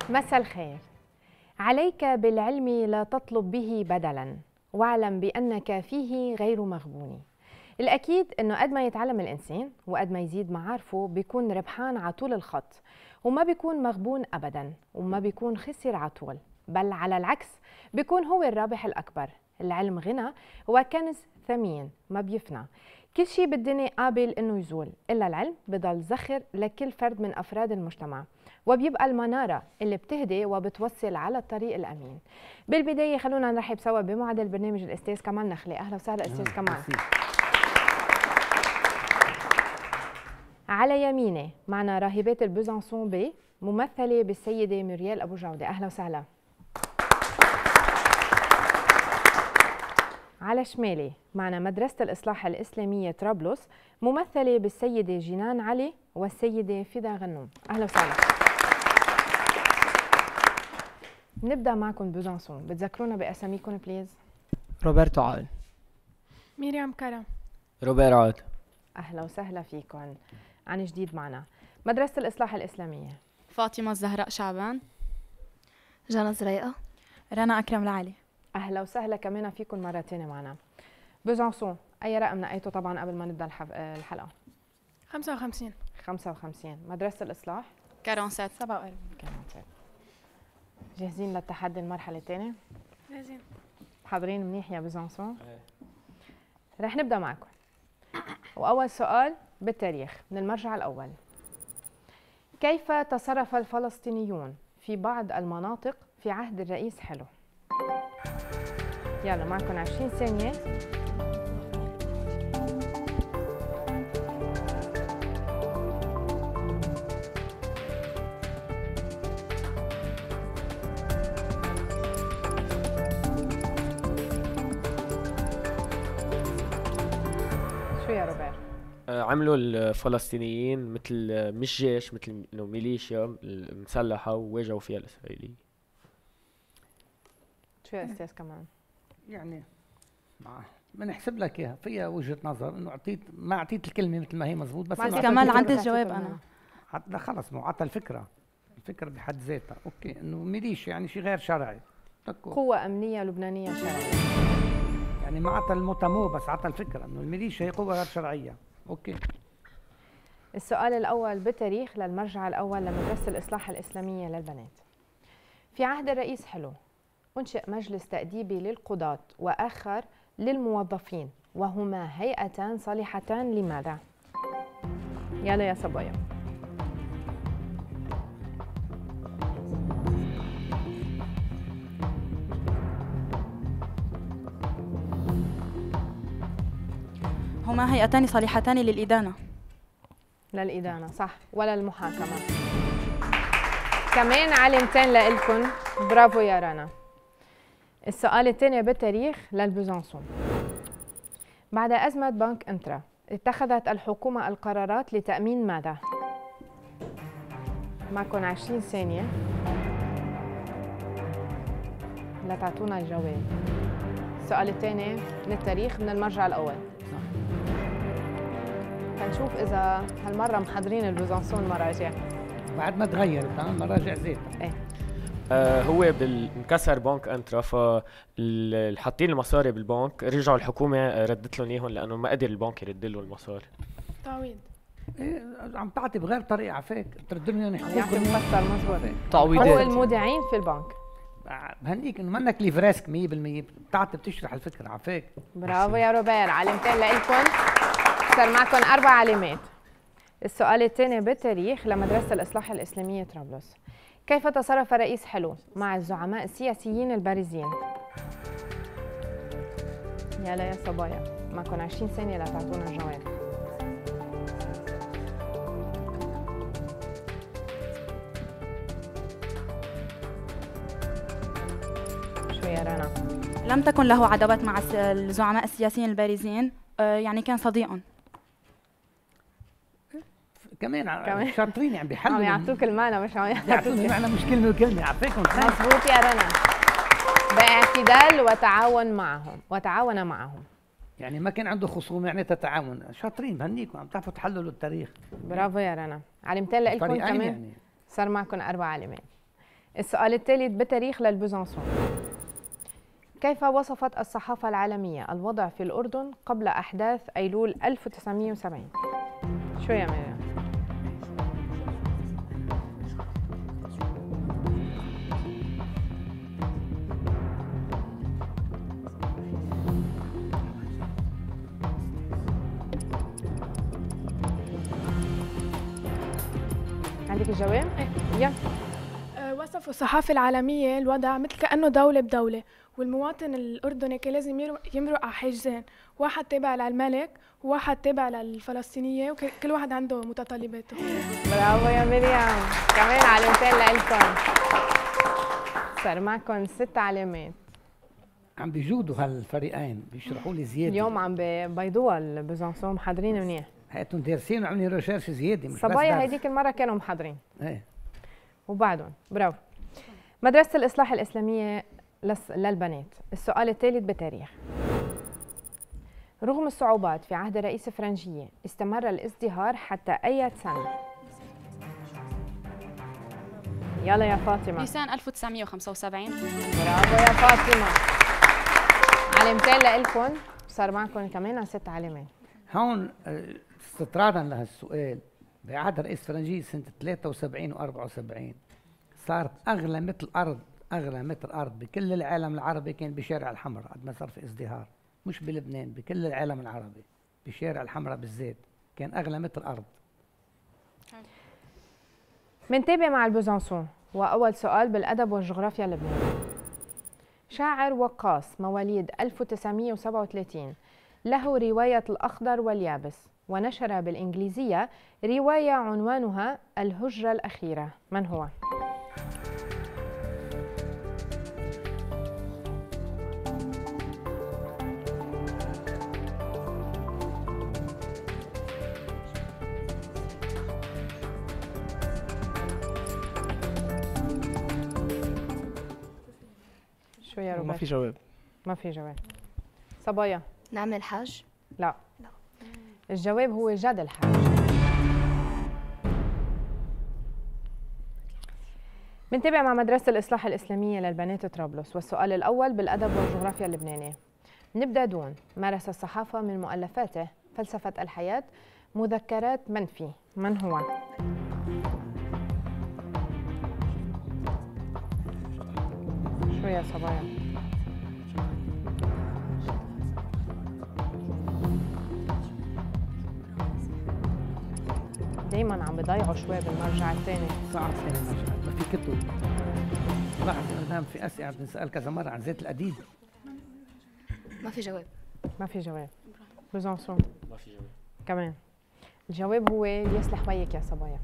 مساء الخير. عليك بالعلم لا تطلب به بدلا، واعلم بأنك فيه غير مغبون. الأكيد إنه قد ما يتعلم الإنسان وقد ما يزيد معارفه بيكون ربحان على طول الخط، وما بيكون مغبون أبدا، وما بيكون خسر على طول، بل على العكس بيكون هو الرابح الأكبر. العلم غنى، هو كنز ثمين ما بيفنى. كل شيء بالدنيا قابل إنه يزول، إلا العلم بضل زخر لكل فرد من أفراد المجتمع، وبيبقى المنارة اللي بتهدي وبتوصل على الطريق الأمين. بالبداية خلونا نرحب سوا بمعد البرنامج الأستاذ كمال نخلي. أهلا وسهلا أستاذ كمال. على يميني معنا راهبات البوزانسون بي ممثلة بالسيدة موريال أبو جودة. أهلا وسهلا. على شمالي معنا مدرسة الإصلاح الإسلامية طرابلس ممثلة بالسيدة جنان علي والسيدة فدا غنوم. أهلا وسهلا. نبدأ معكم بوزانسون، بتذكرونا بأساميكم بليز؟ روبرتو عادل. ميريام كرم. روبير عادل. أهلا وسهلا فيكم. عن جديد معنا مدرسة الإصلاح الإسلامية فاطمة الزهراء شعبان. جانا زريقة. رنا أكرم العالي. أهلا وسهلا كمان فيكم مرة تانية معنا. بوزانسون، أي رقم نقيته طبعا قبل ما نبدأ الحلقة؟ 55. 55. مدرسة الإصلاح 47. 47. جاهزين للتحدي المرحلة الثانية؟ جاهزين. حاضرين منيح يا بوزانسون؟ رح نبدأ معكم. وأول سؤال بالتاريخ من المرجع الأول. كيف تصرف الفلسطينيون في بعض المناطق في عهد الرئيس حلو؟ يلا معكم 20 ثانية. شو يا روبير؟ عملوا الفلسطينيين مثل مش جيش، مثل انه ميليشيا مسلحة وواجهوا فيها الإسرائيليين. شو يا أستاذ كمان؟ يعني بنحسب لك اياها فيها وجهه نظر انه ما اعطيت الكلمه مثل ما هي مزبوط، بس كمان عندي الجواب انا. لا خلص مو عطى الفكره بحد ذاتها. اوكي انه ميليشيا يعني شيء غير شرعي، قوة أمنية لبنانية شرعية. يعني ما عطى المتمو بس عطى الفكره انه الميليشيا هي قوه غير شرعيه. اوكي. السؤال الأول بالتاريخ للمرجع الأول لمدرسة الإصلاح الإسلامية للبنات. في عهد الرئيس حلو أنشئ مجلس تأديبي للقضاة وآخر للموظفين، وهما هيئتان صالحتان لماذا؟ يلا يا صبايا. هما هيئتان صالحتان للإدانة. للإدانة صح، ولا المحاكمة. كمان علامتين لإلكن، برافو يا رنا. السؤال الثاني بالتاريخ للبوزانسون. بعد أزمة بنك انترا اتخذت الحكومة القرارات لتأمين ماذا؟ معكم 20 ثانية لتعطونا الجواب. السؤال الثاني من التاريخ من المرجع الأول. هنشوف إذا هالمرة محضرين البوزانسون مراجع. بعد ما تغيرت المراجع زيتها. ايه. هو انكسر بنك انترا، فالحاطين المصاري بالبنك رجعوا الحكومة ردت لهم اياهم لأنه ما قدر البنك يرد له المصاري. تعويض. إيه عم تعطي بغير طريقه على فيك ترد لهم يعني يعطي مفسر مزبوط. تعويضات. هو المودعين في البنك. بهنيك انه منك ليفراسك 100% بتعطي بتشرح الفكره على فيك. برافو يا روبير. علامتين لإلكم، صار معكم 4 علامات. السؤال الثاني بالتاريخ لمدرسة الإصلاح الإسلامية طرابلس. كيف تصرف رئيس حلو مع الزعماء السياسيين البارزين؟ يلا يا صبايا معكم 20 ثانية لتعطونا الجواب. شو يا رنا؟ لم تكن له عداوات مع الزعماء السياسيين البارزين، يعني كان صديق. كمان شاطرين يعني بيحلوا. عم يعطوك المعنى مش عم يعطوني معنى مش كلمه وكلمه على فكرة. مظبوط يا رنا. باعتدال وتعاون معهم. يعني ما كان عنده خصوم يعني تتعاون. شاطرين بهنيكم عم تعرفوا تحللوا التاريخ. برافو يا رنا. علامتين لكم كمان يعني. صار معكم 4 علامات. السؤال الثالث بتاريخ للبيزنطيون. كيف وصفت الصحافة العالمية الوضع في الأردن قبل أحداث أيلول 1970؟ شو يا مريم؟ عندك الجواب؟ يلا. وصفوا الصحافة العالمية الوضع مثل كأنه دولة بدولة، والمواطن الأردني كان لازم يمرق على حاجزين، واحد تابع للملك وواحد تابع للفلسطينية، وكل واحد عنده متطلباته. برافو يا مريم، كمان علامتين لإلكم. صار معكم 6 علامات. عم بيجودوا هالفريقين بيشرحوا لي زياده اليوم عم بيضوها البيزنطيون، محضرين منيح. هاتهم دارسين وعاملين ريشيرش زياده، مش صبايا بس هيديك المرة كانوا محضرين. ايه وبعدهم برافو. مدرسة الإصلاح الإسلامية للبنات. السؤال الثالث بتاريخ. رغم الصعوبات في عهد الرئيس فرنجية استمر الازدهار حتى أي سنة؟ يلا يا فاطمة. نيسان 1975. برافو يا فاطمة. علامتين لإلكم، صار معكم كمان 6 علامات. هون استطرادا لهالسؤال، بعهد الرئيس فرنجي سنه 73 و74 صارت اغلى متر ارض بكل العالم العربي كان بشارع الحمراء. قد ما صار في ازدهار، مش بلبنان، بكل العالم العربي بشارع الحمراء بالذات كان اغلى متر ارض. منتابع مع البيزنطيون، وأول سؤال بالأدب والجغرافيا اللبنانية. شاعر وقاص مواليد 1937 له رواية الأخضر واليابس، ونشر بالإنجليزية رواية عنوانها الهجرة الأخيرة. من هو؟ شو يا روبرت؟ ما في جواب. ما في جواب. صبايا؟ نعمل الحاج. لا. الجواب هو جد الحاج. بنتابع مع مدرسة الإصلاح الإسلامية للبنات طرابلس، والسؤال الأول بالأدب والجغرافيا اللبنانية. نبدأ دون. مارس الصحافة من مؤلفاته فلسفة الحياة، مذكرات منفي. من هو؟ شو يا صبايا؟ دايما عم بضيعوا شوي بالمرجع الثاني. صعب ثاني المرجع، ما في كتب. لاحظ انه دائما في اسئله بنسال كذا مره عن زيت الاديب. ما في جواب. ما في جواب. بيزنطيون ما في جواب كمان. الجواب هو يصلح وياك يا صبايا.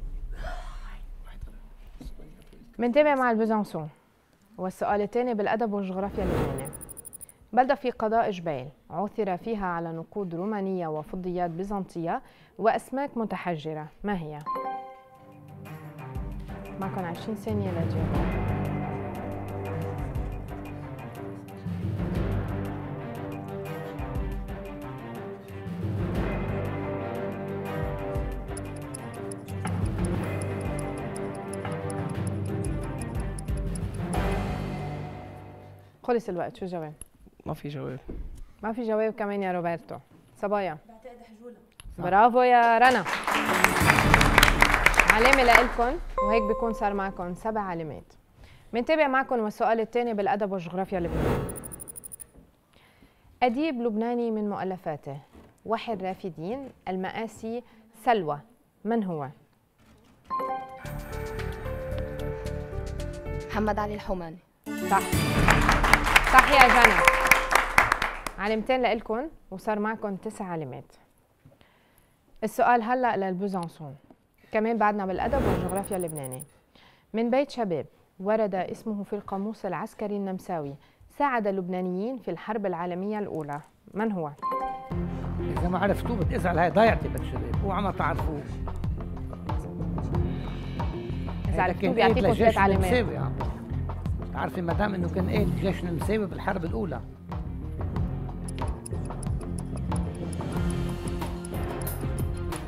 منتابع مع البيزنطيون، والسؤال الثاني بالأدب والجغرافيا اللبنانية. بلدة في قضاء جبيل عثر فيها على نقود رومانية وفضيات بيزنطية وأسماك متحجرة. ما هي؟ معكم 20 ثانية للجواب. خلص الوقت. شو الجواب؟ ما في جواب. ما في جواب كمان يا روبرتو. صبايا؟ بعتقد حجولة. برافو يا رنا. علامة لإلكم، وهيك بيكون صار معكم 7 علامات. بنتابع معكم والسؤال الثاني بالأدب والجغرافيا اللبنانية. أديب لبناني من مؤلفاته وحي الرافدين، المآسي، سلوى. من هو؟ محمد علي الحوماني. صح. صح يا جنى. علامتين لإلكم، وصار معكم 9 علامات. السؤال هلأ للبيزنطيون، كمان بعدنا بالأدب والجغرافيا اللبنانية. من بيت شباب ورد اسمه في القاموس العسكري النمساوي، ساعد اللبنانيين في الحرب العالمية الأولى. من هو؟ اذا ما عرفتوه بتزعل، هاي ضيعتي بيت شباب، اوعى ما تعرفوه. إذا عرفتوه بيعطيكم 3 علامات. تعرفي مدام انه كان قايد جيش النمساوي بالحرب الاولى.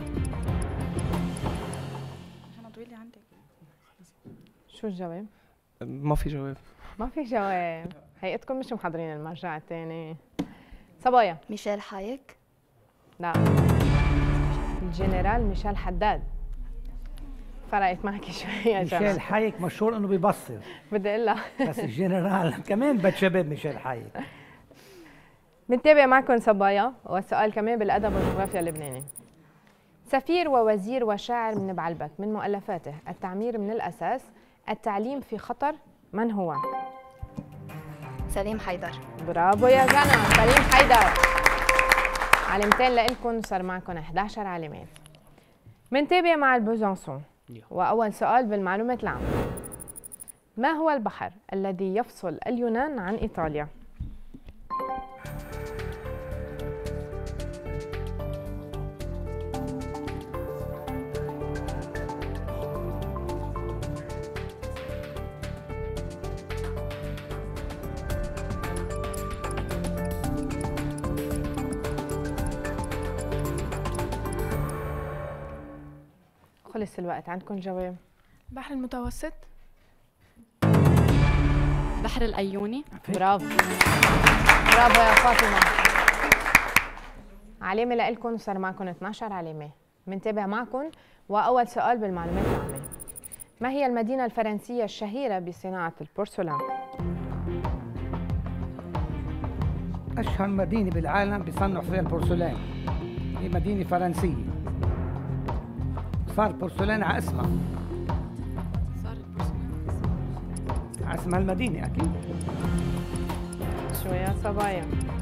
عشان طويلة عندك. شو الجواب؟ ما في جواب. ما في جواب. هيئتكم مش محضرين المرجع الثاني. صبايا. ميشيل حايك. لا، الجنرال ميشيل حداد. فرقت معك شوي يا جماعة. ميشيل حايك مشهور انه بيبصر، بدي اقول لك بس الجنرال كمان بد شباب ميشيل حايك. بنتابع معكم صبايا، والسؤال كمان بالادب والجغرافيا اللبناني. سفير ووزير وشاعر من بعلبك، من مؤلفاته التعمير من الاساس، التعليم في خطر، من هو؟ سليم حيدر. برافو يا جنى، سليم حيدر. علامتين لإلكم، صار معكم 11 علامات. منتابع مع البوزانسون، وأول سؤال بالمعلومات العامة. ما هو البحر الذي يفصل اليونان عن إيطاليا؟ خلص الوقت، عندكم جواب؟ البحر المتوسط. بحر الأيوني. برافو برافو يا فاطمة. علامة لإلكم، صار معكم 12 علامة. منتابع معكم، وأول سؤال بالمعلومات العامة. ما هي المدينة الفرنسية الشهيرة بصناعة البورسلان؟ اشهر مدينه بالعالم بيصنعوا فيها البورسلان هي مدينه فرنسيه، صار البورسلان على اسمها. على اسمها المدينه اكيد. شو يا صبايا؟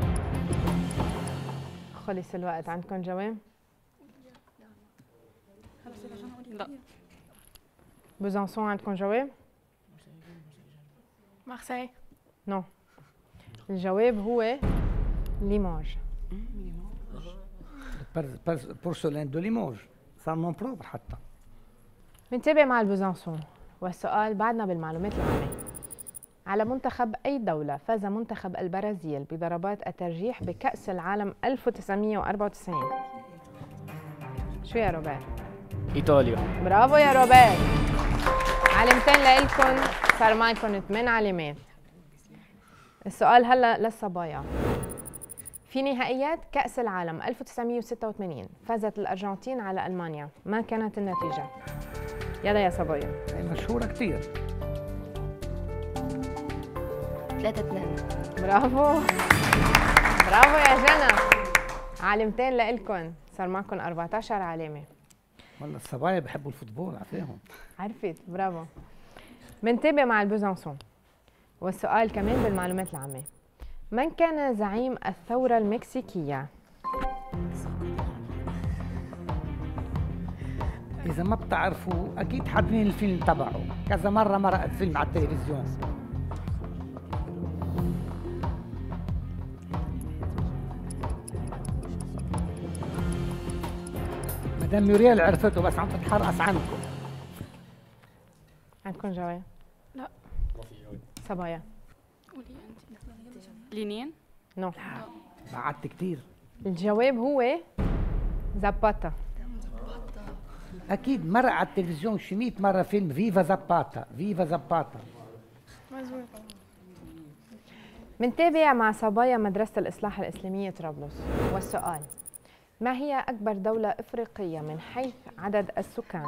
خلص الوقت، عندكم جواب؟ لا. بوزانسون عندكم جواب؟ مارسيل. نو، الجواب هو ليموج. بورسلان دو ليموج صار نون بروبر حتى. بنتابع مع البوزانسون، والسؤال بعدنا بالمعلومات العامة. على منتخب أي دولة فاز منتخب البرازيل بضربات الترجيح بكأس العالم 1994؟ شو يا روبير؟ ايطاليا. برافو يا روبير. علامتين لإلكم، صار معكم 8 علامات. السؤال هلا للصبايا. في نهائيات كأس العالم 1986 فازت الأرجنتين على ألمانيا، ما كانت النتيجة؟ يلا يا صبايا. هي مشهوره كثير. 3-2. برافو برافو يا جنى. علامتين لإلكم، صار معكم 14 علامة. والله الصبايا بحبوا الفوتبول عارفيهم. عرفت، برافو. منتابع مع البوزانسون، والسؤال كمان بالمعلومات العامة. من كان زعيم الثورة المكسيكية؟ إذا ما بتعرفوا أكيد حاضرين الفيلم تبعه، كذا مرة مرق فيلم على التلفزيون. مدام موريال عرفته بس عم تتحرقص عنكم. عندكم جواب؟ لا. صبايا. لينين. نو. بعدت كتير. الجواب هو زاباتا. أكيد مرق على التلفزيون شي 100 مرة فيلم فيفا زاباتا، فيفا زاباتا. مزبوط. منتابع مع صبايا مدرسة الإصلاح الإسلامية طرابلس، والسؤال: ما هي أكبر دولة إفريقية من حيث عدد السكان؟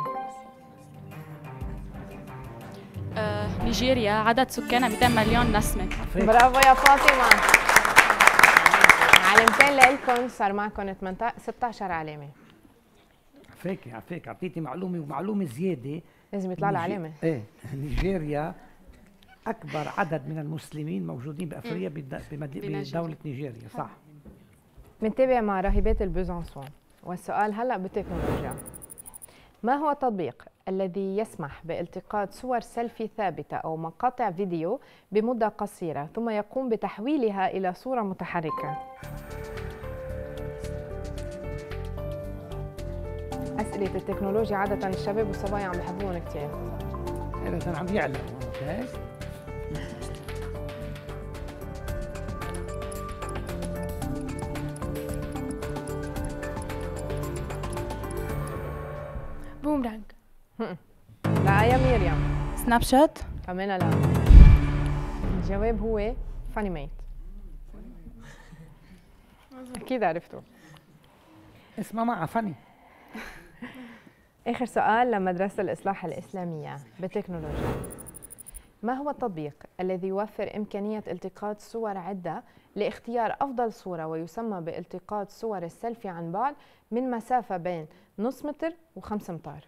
نيجيريا، عدد سكانها 200 مليون نسمة. برافو يا فاطمة. علامتين لإلكم، صار معكم 16 علامة. عفيك اعطيتي معلومة ومعلومة زيادة. لازم يطلع لها علامة. ايه، نيجيريا أكبر عدد من المسلمين موجودين بأفريقيا بدولة نيجيريا، صح. منتابع مع راهبات البوزانسون، والسؤال هلأ بالتكنولوجيا. ما هو التطبيق الذي يسمح بالتقاط صور سيلفي ثابتة أو مقاطع فيديو بمدة قصيرة ثم يقوم بتحويلها إلى صورة متحركة؟ أسئلة التكنولوجيا عادة الشباب والصبايا عم بحبوهم كتير. عم بيعلم هيك. بومرانج. لا يا مريم. سناب شات. كمان لا. الجواب هو فاني ميت. اكيد عرفتوا. اسمها معها فني. آخر سؤال لمدرسة الإصلاح الإسلامية بالتكنولوجيا. ما هو التطبيق الذي يوفر إمكانية التقاط صور عدة لاختيار أفضل صورة ويسمى بالتقاط صور السيلفي عن بعد من مسافة بين نص متر و5 أمتار؟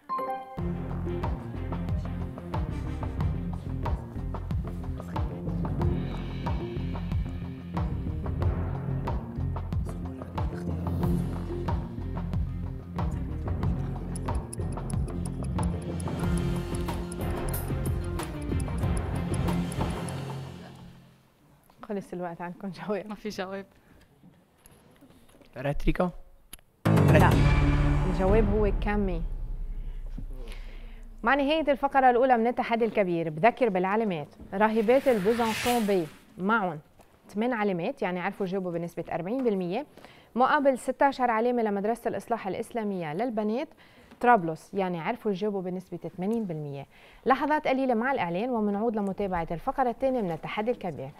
خلص الوقت، عندكم جواب؟ ما في جواب. ريتريكا. لا، الجواب هو كامي. مع نهاية الفقرة الأولى من التحدي الكبير بذكر بالعلامات. راهبات البوزانسون بي معهم 8 علامات، يعني عرفوا يجاوبوا بنسبة 40%، مقابل 16 علامة لمدرسة الإصلاح الإسلامية للبنات طرابلس، يعني عرفوا يجاوبوا بنسبة 80%. لحظات قليلة مع الإعلان ومنعود لمتابعة الفقرة الثانية من التحدي الكبير.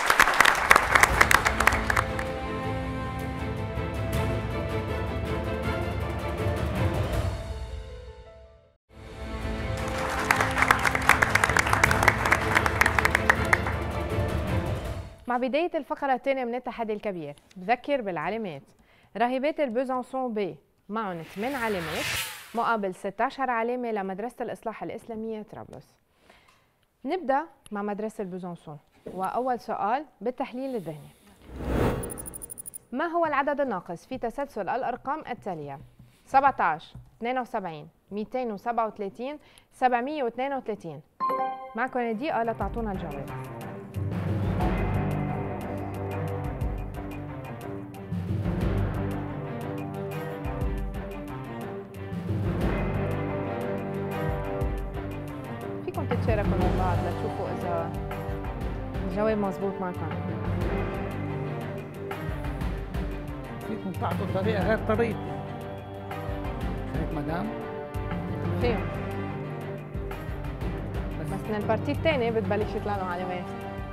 مع بداية الفقرة الثانية من التحدي الكبير بذكر بالعلامات. راهبات البوزانسون بي معهم 8 علامات مقابل 16 علامة لمدرسة الإصلاح الإسلامية طرابلس. نبدأ مع مدرسة البوزانسون، وأول سؤال بالتحليل الذهني. ما هو العدد الناقص في تسلسل الأرقام التالية؟ 17 72 237 732. معكم دقيقة لتعطونا الجواب. فيكم تتشاركوا مع بعض لتشوفوا إذا الجواب مزبوط معكم. فيكم تعطوا طريقة غير طريقتي. هيك مدام؟ فيهم، بس من البارتي الثاني بتبلش يطلع لهم علامات.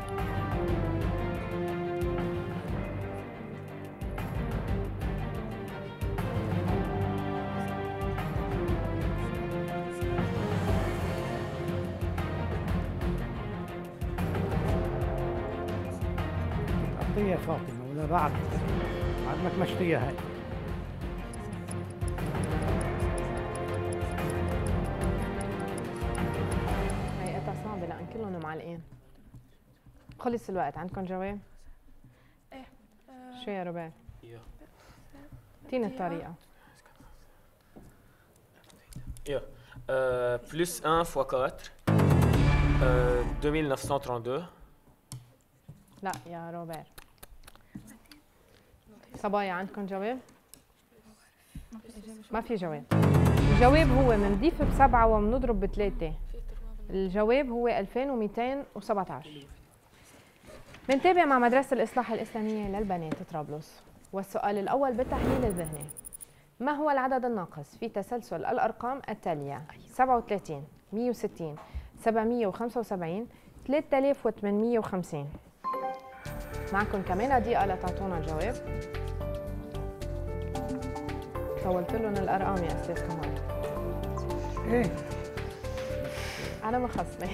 يا فاطمة ولا بعد ما تمشتيها هاي. هيئتها صعبة لأن كلهم معلقين. خلص الوقت، عندكم جواب؟ ايه. شو يا ربيع؟ اعطيني الطريقة. Plus 1 fois 4. 2932. لا يا روبير. صبايا عندكم جواب؟ ما في جواب. الجواب هو بنضيف ب7 وبنضرب ب3. الجواب هو 2217. بنتابع مع مدرسة الإصلاح الإسلامية للبنات طرابلس، والسؤال الأول بالتحليل الذهني. ما هو العدد الناقص في تسلسل الأرقام التالية؟ 37 160 775 3850. معكم كمان دقيقة لتعطونا الجواب. طولت لهم الأرقام يا أستاذ كمال. ايه أنا ما خصني.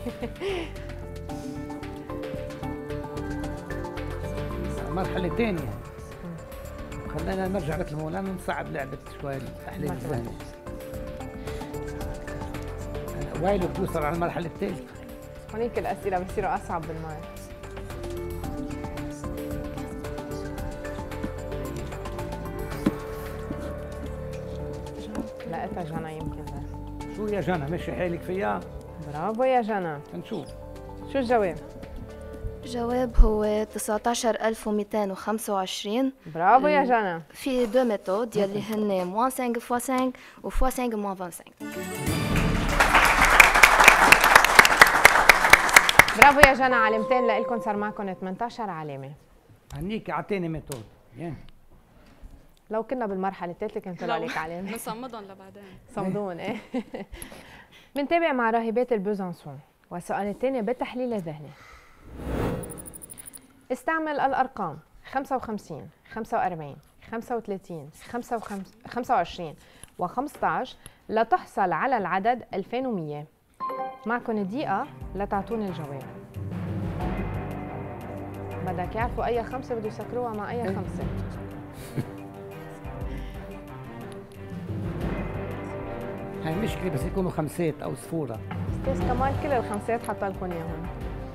مرحلة ثانية. خلينا نرجع مثل مولانا نصعب لعبة شوي التحليل الذهني. وايلو بتوصل على المرحلة الثالثة. هونيك الأسئلة بصيروا أصعب بالمرة. لقيتها جنى يمكن بس. شو يا جنى مشي حالك فيها؟ برافو يا جنى. نشوف شو الجواب؟ الجواب هو 19225. برافو يا جنى. في دو ميثود يلي هن موان 5 فوا 5 و فوا 5 موان 25. برافو يا جنى، علامتين لإلكم، صار معكم 18 علامة. هنيك اعطيني ميثود. لو كنا بالمرحلة الثالثة كنت طلع عليك علامة. نصمدهم لبعدين. صمدون ايه. بنتابع مع راهبات البوزانسون، والسؤال الثاني بالتحليل الذهني. استعمل الأرقام 55 45 35 25 و15 لتحصل على العدد 2100. معكم دقيقة لتعطوني الجواب. بدك يعرفوا أي خمسة بده يسكروها مع أي خمسة. هاي مشكلة بس يكونوا خمسات أو صفورة. أستاذ كمال كل الخمسات حط لكم إياهم.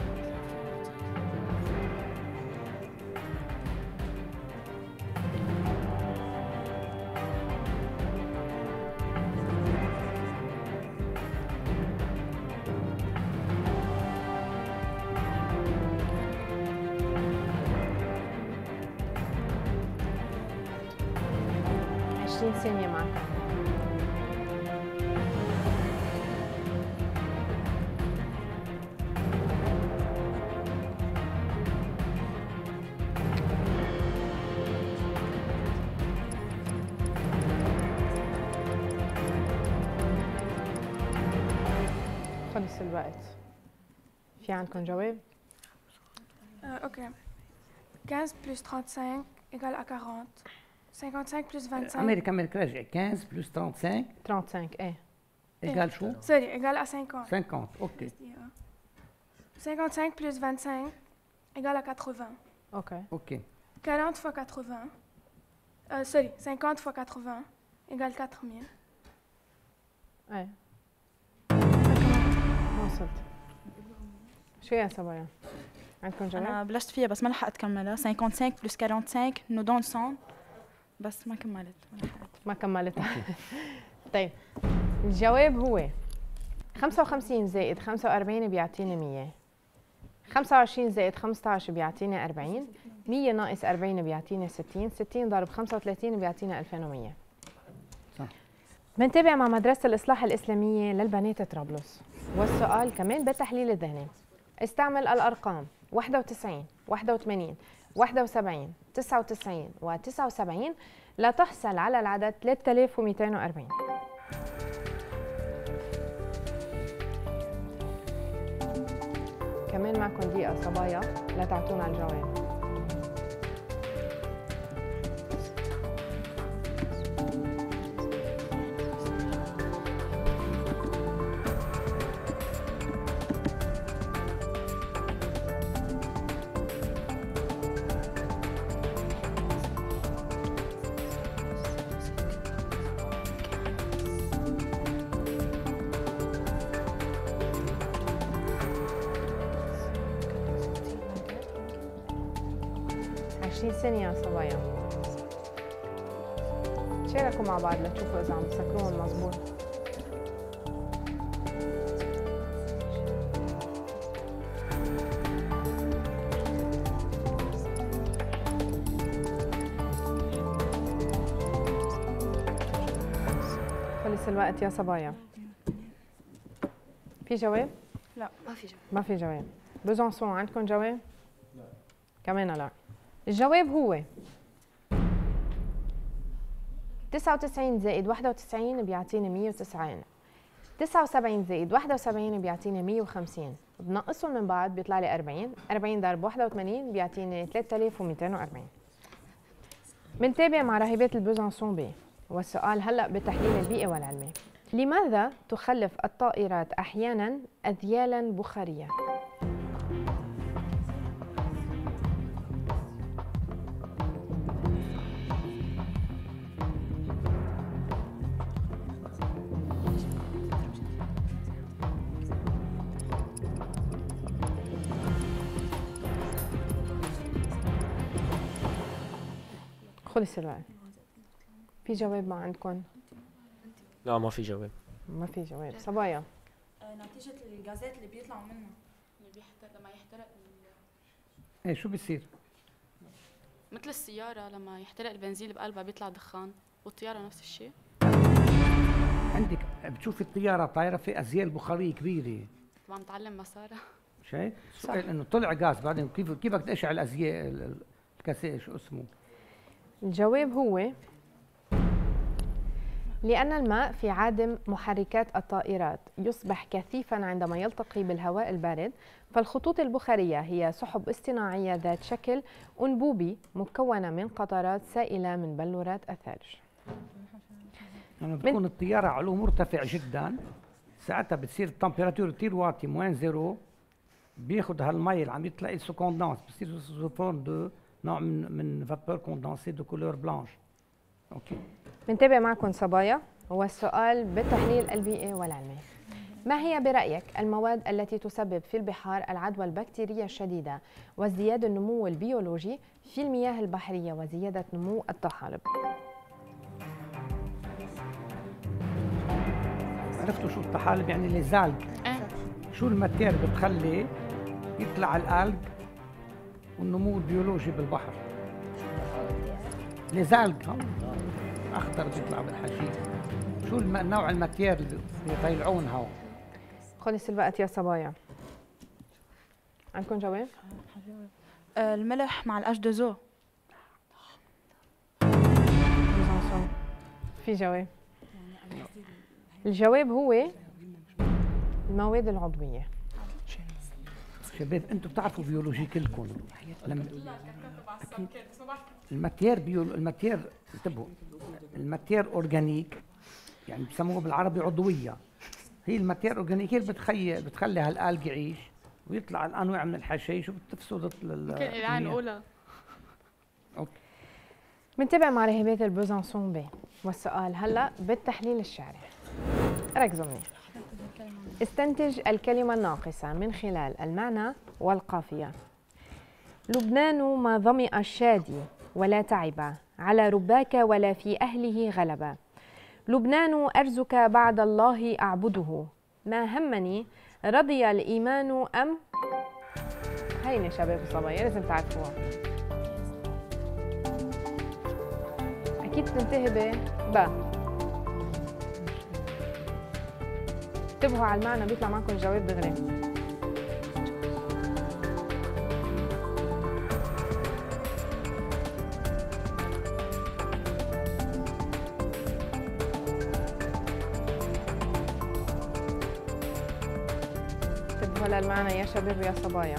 ثانية معكم. خلص الوقت. في عندكم جواب؟ اوكي. 15 plus 35 égale à 40. 55 plus 25. أمريكا راجع 15 plus 35. 35 إيه. إيجال شو؟ سوري égale à 50. 50 أوكي. 55 plus 25 égale à 80. أوكي. 40 fois 80. Sorry, 50 fois 80 égale 4000. إيه. ما وصلت. شو يا صبايا؟ عندكم جواب؟ أنا بلشت فيها بس ما لحقت كملها. 55 plus 45 nous donne 100. بس ما كملت. ما كملتها. طيب الجواب هو 55 زائد 45 بيعطيني 100. 25 زائد 15 بيعطيني 40. 100 ناقص 40 بيعطيني 60. 60 ضرب 35 بيعطينا 2100. صح. بنتابع مع مدرسة الإصلاح الإسلامية للبنات طرابلس، والسؤال كمان بالتحليل الذهني. استعمل الأرقام 91 81 71 99 و79 لتحصل على العدد 3240. كمان معكم دقيقة صبايا لتعطونا الجواب. ثانية يا صبايا. شاركوا مع بعض لتشوفوا إذا عم تسكروهم مظبوط. خلص الوقت يا صبايا. في جواب؟ لا ما في جواب. ما في جواب. بوزونسون عندكم جواب؟ لا. كمان لا. الجواب هو 99 زائد 91 بيعطيني 190. 79 زائد 71 بيعطيني 150. بنقصهم من بعض بيطلع لي 40. 40 ضرب 81 بيعطيني 3240. بنتابع مع راهبات البوزونسون بي، والسؤال هلا بالتحليل البيئي والعلمي. لماذا تخلف الطائرات احيانا اذيالا بخاريه؟ خلص الوقت. في جواب ما عندكم؟ لا ما في جواب. ما في جواب. صبايا نتيجة الغازات اللي بيطلعوا منها اللي بيحترق لما يحترق ايه شو بيصير؟ مثل السيارة لما يحترق البنزين بقلبها بيطلع دخان، والطيارة نفس الشيء. عندك بتشوفي الطيارة طايرة في أزيال بخارية كبيرة. طبعا نتعلم مسارها. شايف؟ السؤال انه طلع غاز بعدين كيف بدك تشعل الازياء الكاسيه شو اسمه؟ الجواب هو لأن الماء في عادم محركات الطائرات يصبح كثيفاً عندما يلتقي بالهواء البارد، فالخطوط البخارية هي سحب اصطناعية ذات شكل أنبوبي مكونة من قطرات سائلة من بلورات الثلج. لما بتكون الطيارة علو مرتفع جدا ساعتها بتصير التمبيراتور كثير واطي موان زيرو، بياخد هالمي اللي عم يطلع سو كوندانس بصير سو فورم دو نوع من فابور كوندانسي دو كولور بلانش. اوكي. بنتابع معكم صبايا، هو السؤال بالتحليل البيئي والعلمي. ما هي برأيك المواد التي تسبب في البحار العدوى البكتيرية الشديدة وازدياد النمو البيولوجي في المياه البحرية وزيادة نمو الطحالب؟ عرفتوا شو الطحالب؟ يعني ليزالج. شو الماتير بتخلي يطلع الالج والنمو البيولوجي بالبحر؟ ليزالج اخضر بيطلع بالحشيش. شو نوع الماتير اللي بيطلعونها؟ خلص الوقت يا صبايا. عندكم جواب؟ الملح مع الأش دو. في جواب. الجواب هو المواد العضوية. شباب انتم بتعرفوا بيولوجي كلكم. الماتير انتبهوا، الماتير اورجانيك يعني بسموه بالعربي عضويه. هي الماتير اورجانيك اللي بتخلي هالالج يعيش ويطلع الانواع من الحشيش وبتفسد ممكن العين اولى. اوكي. بنتابع مع رهيبات البوزانسون بي، والسؤال هلا بالتحليل الشعري. ركزوا منيح. استنتج الكلمة الناقصة من خلال المعنى والقافية. لبنان ما ظمئ الشادي ولا تعب، على رباك ولا في أهله غلبا. لبنان أرزك بعد الله أعبده، ما همني رضي الإيمان أم. هيني شباب وصبايا لازم تعرفوها. أكيد تنتهي با. انتبهوا على المعنى بيطلع معكم الجواب دغري. انتبهوا للمعنى يا شباب ويا صبايا.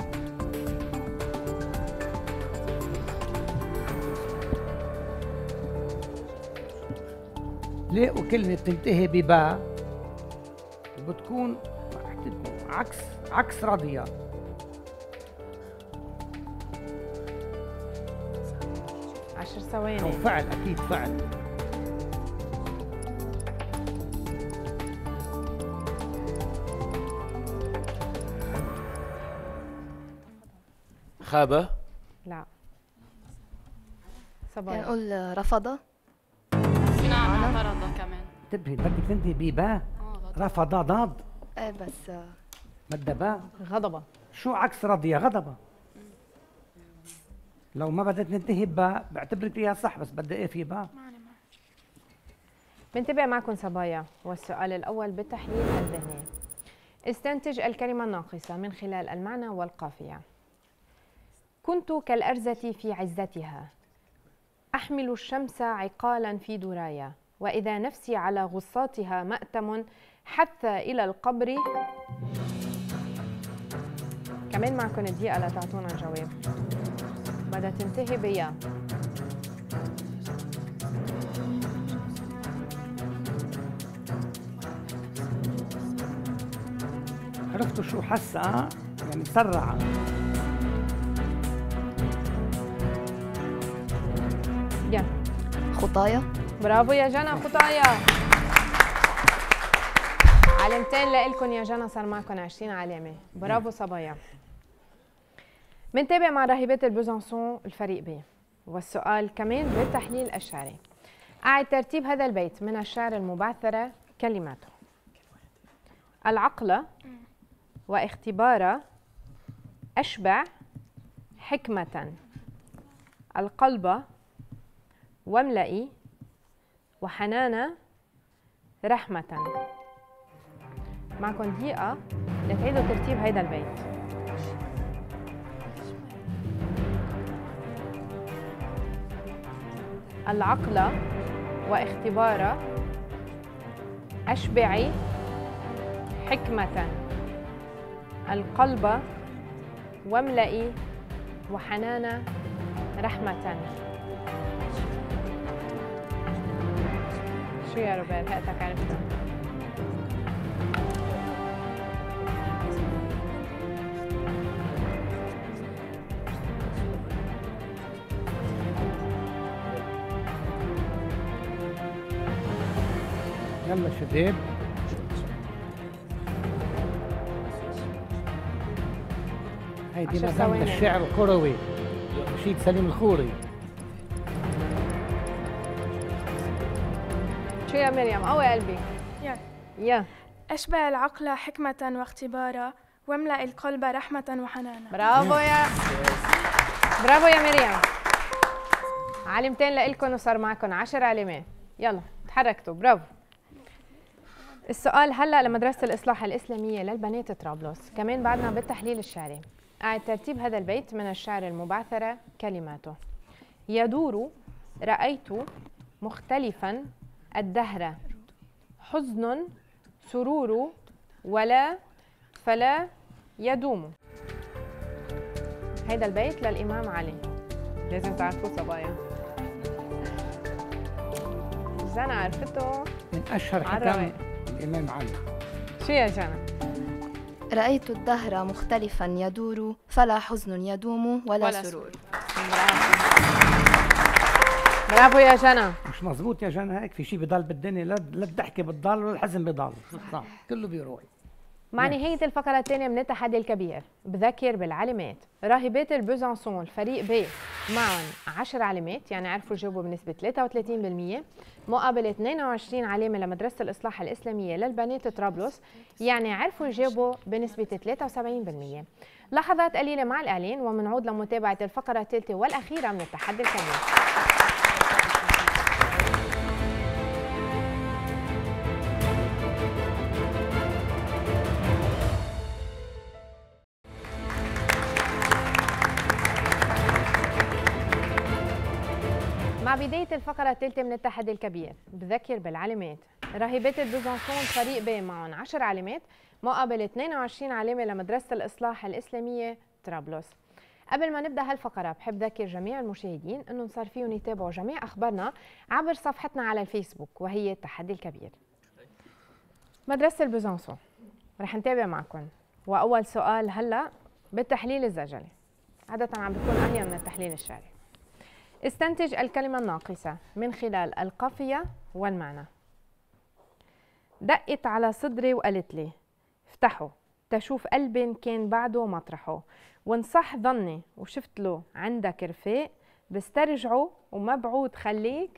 لقوا كلمة بتنتهي ببا بتكون عكس راضية. عشر ثواني. أو فعل، أكيد فعل. خابة. لا. صبايا. نقول رفض. فينا عنا اعترض كمان. انتبهي بدك تنتهي ببا. رفض ضاد. ايه بس بدها با. غضبة. شو عكس راضية؟ غضبة. لو ما بدها تنتهي ببا بعتبرك اياها صح، بس بدها ايه في با. بنتابع معكم صبايا، والسؤال الأول بالتحليل الذهني. استنتج الكلمة الناقصة من خلال المعنى والقافية. كنت كالأرزة في عزتها، أحمل الشمس عقالا في درايا، وإذا نفسي على غصاتها مأتم حث إلى القبر. كمان معكم دقيقة لتعطونا الجواب. بدها تنتهي بيا. عرفتوا شو حسها؟ يعني سرع. يلا. خطايا. برافو يا جنى، خطايا. علامتين لإلكن يا جنى، صار معكم 20 علامة. برافو صبايا. بنتابع مع راهبات البوزانسون الفريق ب، والسؤال كمان بالتحليل الشعري. أعد ترتيب هذا البيت من الشعر المبعثرة كلماته. العقل واختبار أشبع حكمة، القلب واملئي وحنانا رحمة. معكم دقيقة لتعيدوا ترتيب هيدا البيت. العقل واختبار أشبعي حكمة القلب واملئي وحنانا رحمة. شو يا روبير هاتك عرفتها؟ يلا شباب. هيدي 10 نظام ثواني. الشعر الكروي رشيد سليم الخوري. شو يا مريم؟ قوي قلبي. يا أشبع العقل حكمة واختبارا واملأ القلب رحمة وحنانا. برافو يا مريم. علامتين لإلكم وصار معكم 10 علامات. يلا تحركتوا. برافو. السؤال هلا لمدرسة الإصلاح الإسلامية للبنات طرابلس، كمان بعدنا بالتحليل الشعري. قاعد ترتيب هذا البيت من الشعر المبعثرة كلماته: يدور رأيت مختلفا الدهر، حزن سرور ولا فلا يدوم. هيدا البيت للإمام علي، لازم تعرفوه صبايا. جنى عرفته من اشهر حكم الامام علي. شو يا جنى؟ رأيت الدهر مختلفا يدور فلا حزن يدوم ولا سرور. برافو يا جنى. مش مزبوط يا جنى هيك؟ في شيء بضل بالدنيا، لا الضحكه بتضل ولا الحزن بضل. صح كله بيروح. مع نهاية الفقرة الثانية من التحدي الكبير بذكر بالعلامات. راهبات البوزانسون الفريق ب معهم 10 علامات، يعني عرفوا يجاوبوا بنسبة 33%، مقابل 22 علامة لمدرسة الإصلاح الإسلامية للبنات طرابلس، يعني عرفوا يجاوبوا بنسبة 73%. لحظات قليلة مع الإعلان ومنعود لمتابعة الفقرة الثالثة والأخيرة من التحدي الكبير. مع بداية الفقرة الثالثة من التحدي الكبير بذكر بالعلامات. راهبات البوزانسون فريق ب معهم 10 علامات، مقابل 22 علامة لمدرسة الإصلاح الإسلامية طرابلس. قبل ما نبدأ هالفقرة بحب ذكر جميع المشاهدين إنه صار فيهم يتابعوا جميع أخبارنا عبر صفحتنا على الفيسبوك وهي التحدي الكبير. مدرسة البوزانسون رح نتابع معكم، وأول سؤال هلأ بالتحليل الزجلي، عادة عم بيكون أهين من التحليل الشعري. استنتج الكلمة الناقصة من خلال القافية والمعنى. دقت على صدري وقالت لي افتحوا تشوف قلبي كان بعده مطرحه، وانصح ظني وشفت له عندك رفاق، بسترجعه ومبعود خليك.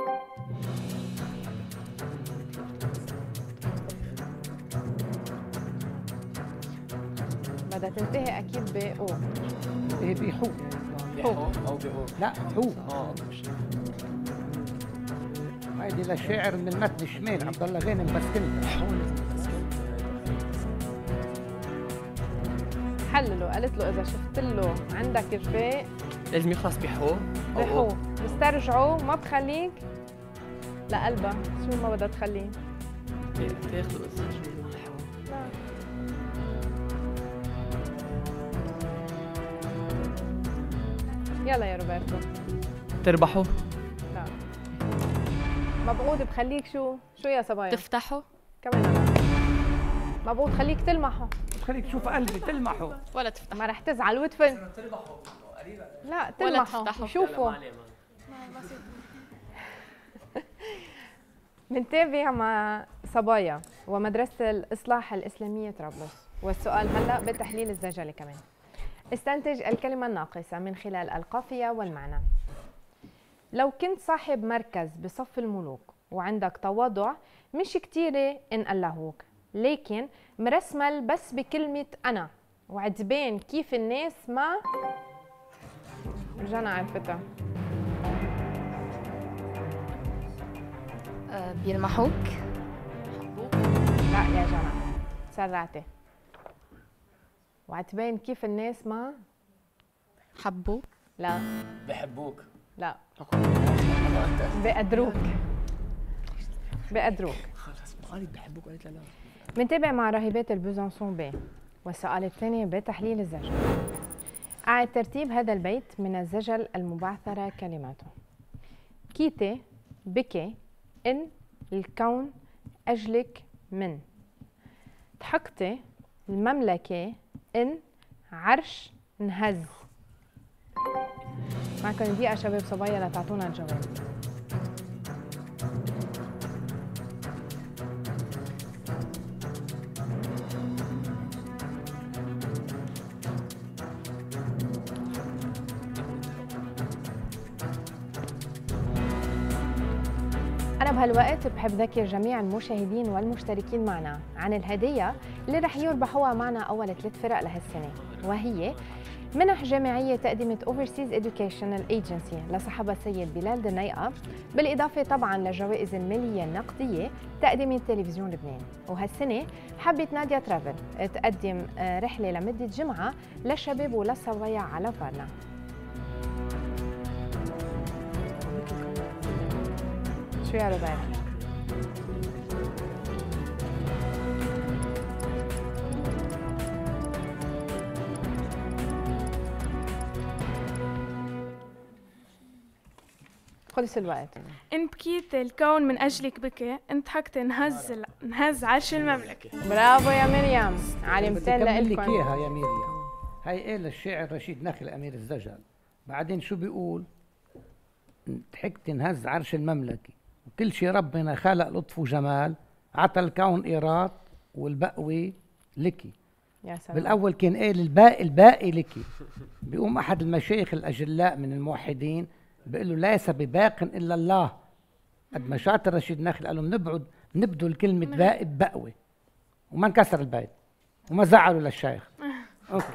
بدها تنتهي أكيد بأو. ايه بيحو حو او بهو. لا حو. هيدي لشاعر من المتن الشمال عبد الله غانم بس كلمة. حلله قالت له إذا شفت له عندك رفاق لازم يخلص بحو او بحو بسترجعه ما بخليك لقلبها. شو ما بدها تخليه؟ تاخذ يلا يا روبرتو. تربحوا. لا مبعوض بخليك شو يا صبايا؟ تفتحوا كمان لا. مبعوض خليك تلمحه. خليك تشوف قلبي تلمحه ولا تفتحوا. ما رح تزعل وتفل. لا تلمحه تفتحوا. شوفوا. منتابع مع صبايا ومدرسة الإصلاح الإسلامية طرابلس، والسؤال هلأ بالتحليل الزجلي كمان. استنتج الكلمة الناقصة من خلال القافية والمعنى. لو كنت صاحب مركز بصف الملوك وعندك تواضع، مش كتيرة انقلهوك، لكن مرسمل بس بكلمة أنا، وعجبان كيف الناس ما جنى عرفتها. بيلمحوك. لا يا جنى سرعتي. وعتبين كيف الناس ما حبوا. لا بحبوك. لا بقدروك. بقدروك. قالت بحبك قالت لا لا. منتابع مع راهبات البوزانسون ب، والسؤال الثاني بتحليل الزجل. أعد ترتيب هذا البيت من الزجل المبعثرة كلماته: كيتي بكي إن الكون أجلك من، ضحكتي المملكة إن عرش انهز. معكم دقيقة شباب صبايا لتعطونا الجواب. أنا بهالوقت بحب ذكر جميع المشاهدين والمشتركين معنا عن الهدية اللي رح يربحوها معنا أول 3 فرق لهالسنة، وهي منح جامعية تقدمت Overseas Educational Agency لصاحبها السيد بلال دنيقة، بالإضافة طبعاً للجوائز المالية النقدية تقدمت تلفزيون لبنان. وهالسنة حبت ناديا ترافل تقدم رحلة لمدة جمعة للشباب وللصبايا على فارنا. شو يا روبير؟ خلص الوقت. إن بكيت الكون من أجلك بكى، إن ضحكت انهز عرش المملكة. برافو يا مريم، علمتين لك لكم. اياها يا مريم. هي قال الشاعر رشيد نخل امير الزجل، بعدين شو بيقول؟ ضحكت انهز عرش المملكة، وكل شي ربنا خلق لطف وجمال، عطى الكون إيراد والبقوي لكي. يا سلام. بالاول كان قال الباقي لكي. بيقوم احد المشايخ الاجلاء من الموحدين بيقول له ليس بباق الا الله. قد ما شاطر رشيد نخل قال له نبدل كلمه باقي ببقوي، وما انكسر البيت وما زعلوا للشيخ. اوكي.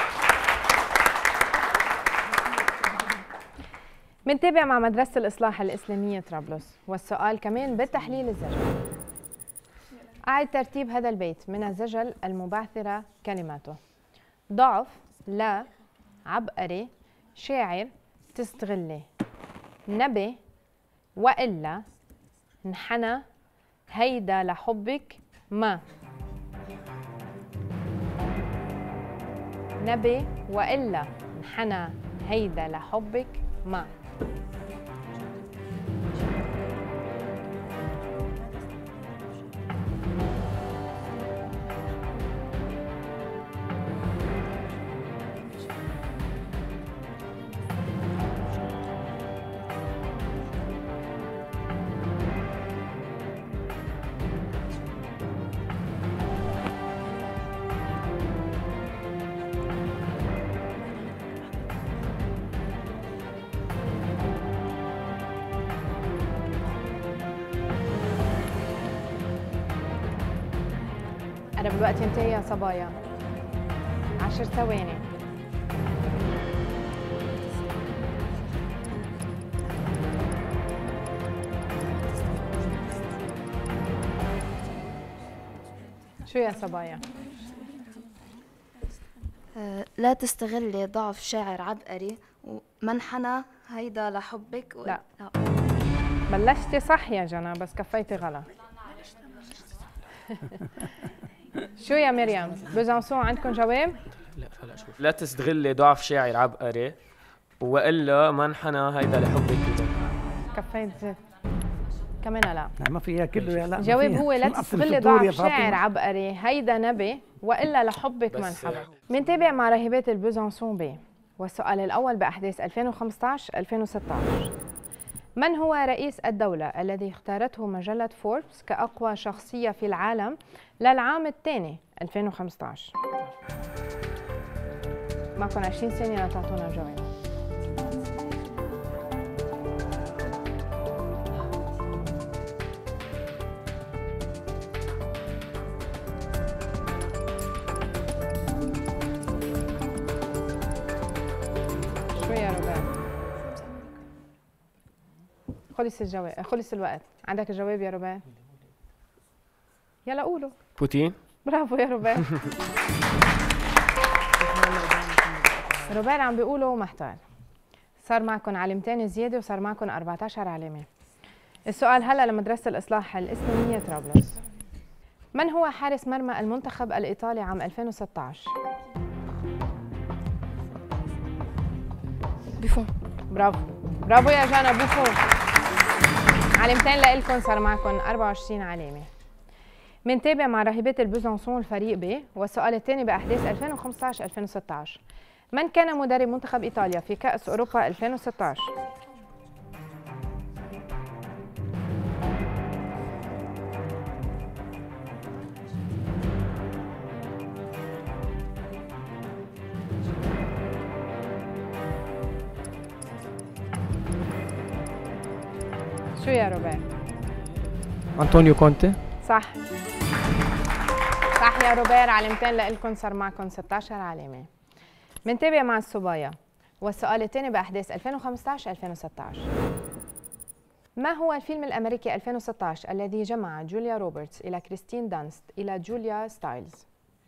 منتابع مع مدرسة الإصلاح الإسلامية طرابلس، والسؤال كمان بالتحليل الزجل. أعد ترتيب هذا البيت من الزجل المبعثرة كلماته: ضعف، لا، عبقري، شاعر، تستغلي، نبي، وإلا، انحنى، هيدا لحبك ما. نبي وإلا انحنى هيدا لحبك ما. قرب الوقت ينتهي يا صبايا. 10 ثواني. شو يا صبايا؟ لا تستغلي ضعف شاعر عبقري، ومنحنى هيدا لحبك لا بلشتي صح يا جنى بس كفيتي غلط. شو يا مريم؟ بوزانسون عندكم جواب؟ لا هلا شوف. لا تستغلي ضعف شاعر عبقري، والا ما انحنى هيدا لحبك. كفيت زيت كمان لا. ما فيها كله يا لا. الجواب هو لا تستغلي ضعف شاعر عبقري، هيدا نبي والا لحبك ما انحبى. منتابع مع راهبات البوزانسون ب، والسؤال الاول باحداث 2015-2016. من هو رئيس الدولة الذي اختارته مجلة فوربس كأقوى شخصية في العالم للعام الثاني 2015؟ معكم 20 ثانية لتعطونا الجواب. شو يا روبان؟ خلص الجواب، خلص الوقت. عندك الجواب يا روبان؟ يلا قولوا. بوتين. برافو يا روبان. روبان عم بيقولوا محتار. صار معكم علامتين زياده وصار معكم 14 علامه. السؤال هلا لمدرسه الاصلاح الاسلاميه طرابلس. من هو حارس مرمى المنتخب الإيطالي عام 2016؟ بوفون. برافو برافو يا جانا، بوفون. علامتين لإلكم، صار معكم 24 علامة. منتابع مع راهبات البوزانسون الفريق ب، والسؤال الثاني بأحداث 2015-2016. من كان مدرب منتخب إيطاليا في كأس أوروبا 2016؟ شو يا روبير؟ أنطونيو كونتي. صح صح يا روبير، علامتين لإلكم، صار معكم 16 علامة. منتابع مع الصبايا، والسؤال الثاني بأحداث 2015-2016. ما هو الفيلم الأمريكي 2016 الذي جمع جوليا روبرتس إلى كريستين دانست إلى جوليا ستايلز؟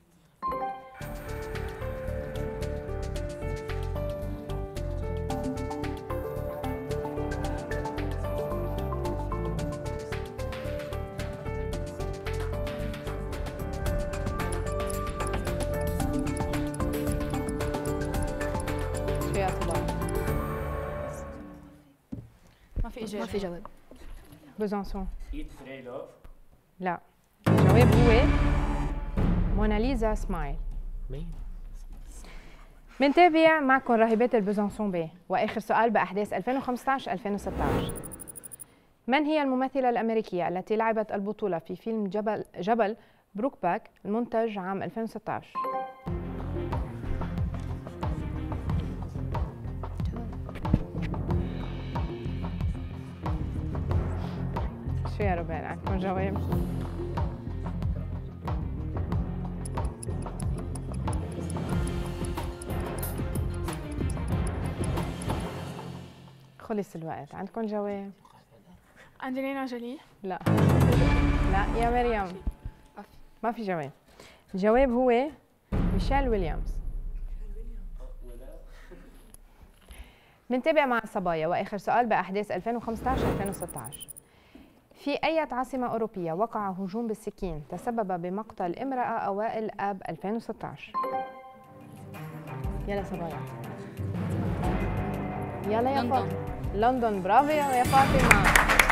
ما في إجابة. ما في جواب. بوزانسون. ايت براي لوف. لا، الجواب هو موناليزا سمايل. مين؟ منتابع معكم راهبات البوزانسون ب، واخر سؤال باحداث 2015-2016. من هي الممثلة الأمريكية التي لعبت البطولة في فيلم جبل بروكباك المنتج عام 2016؟ شو يا روبير، عندكم جواب؟ خلص الوقت، عندكم جواب؟ أنجلينا جولي. لا لا يا مريم، ما في جواب. الجواب هو ميشيل ويليامز. منتابع مع الصبايا، واخر سؤال باحداث 2015-2016. في أي عاصمة أوروبية وقع هجوم بالسكين تسبب بمقتل امرأة أوائل آب 2016؟ يلا صبايا، يلا يا فاطمة. لندن. برافو يا فاطمة،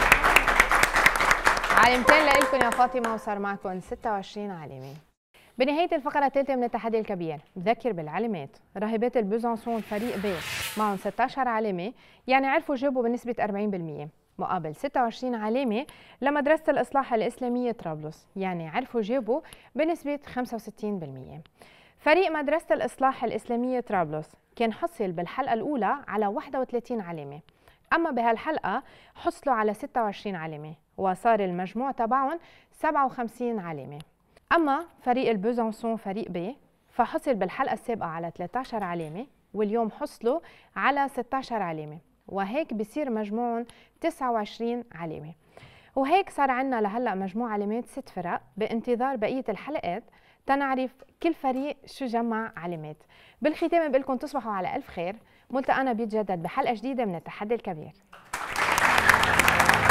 علامتين لإلكم يا فاطمة، وصار معكم 26 علامة. بنهاية الفقرة الثالثة من التحدي الكبير، بذكر بالعلامات. راهبات البوزانسون فريق ب معهم 16 علامة، يعني عرفوا جاوبوا بنسبة 40%، مقابل 26 علامة لمدرسة الإصلاح الإسلامية طرابلس، يعني عرفوا جاوبوا بنسبة 65%. فريق مدرسة الإصلاح الإسلامية طرابلس كان حصل بالحلقة الأولى على 31 علامة، أما بهالحلقة حصلوا على 26 علامة، وصار المجموع تبعهم 57 علامة. أما فريق البوزانسون فريق ب فحصل بالحلقة السابقة على 13 علامة، واليوم حصلوا على 16 علامة، وهيك بصير مجموعهم 29 علامة. وهيك صار عنا لهلأ مجموع علامات 6 فرق، بانتظار بقية الحلقات تنعرف كل فريق شو جمع علامات. بالختام بقول لكم تصبحوا على ألف خير، ملتقانا بيتجدد بحلقة جديدة من التحدي الكبير.